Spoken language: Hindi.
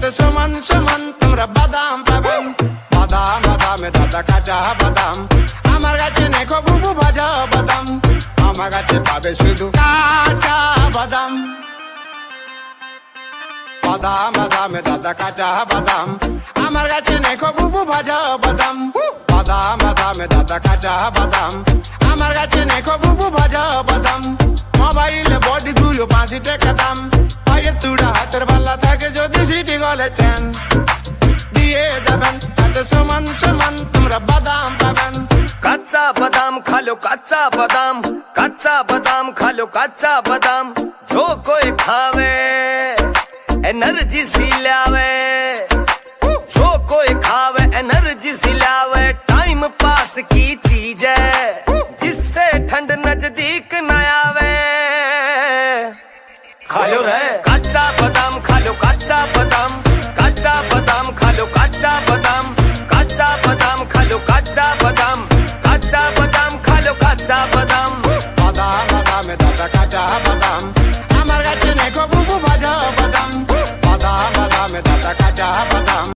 সুমন সুমন তোমরা বাদাম পাবেন। বাদাম বাদামে দাদা কাঁচা বাদাম, আমার কাছে নেই বুবু ভাজা বাদাম, আমার কাছে পাবে শুধু কাঁচা বাদাম। বাদাম বাদামে দাদা কাঁচা বাদাম, আমার কাছে নেই বুবু ভাজা বাদাম। বাদাম বাদামে দাদা কাঁচা বাদাম, আমার কাছে নেই বুবু ভাজা বাদাম। মোবাইলে বডি গুলো 5 টাকা দাম, পায়ের তুড়া হাতের বালা থাকে যদি সিটি গলে চেন দিয়ে যাবেন। তাতে সমান সমান তোমরা বাদাম পাবেন। कच्चा बादाम खा लो कच्चा बादाम, कच्चा बादाम खा लो कच्चा बादाम। जो कोई खावे एनर्जी सी लावे, जो कोई खावे एनर्जी सी लावे। टाइम पास की चीज है जिससे ठंड नजदीक न आवे। खा लो रे कच्चा बादाम, खा लो कच्चा बादाम, कच्चा बादाम खा लो कच्चा बादाम, कच्चा बादाम खा लो कच्चा बादाम, कच्चा बादाम खा लो कच्चा बादाम। বাদাম বাদামে দাদা কাঁচা বাদাম, আমার কাছে নেই বুবু ভাজা বাদাম। বাদাম বাদামে দাদা কাঁচা বাদাম।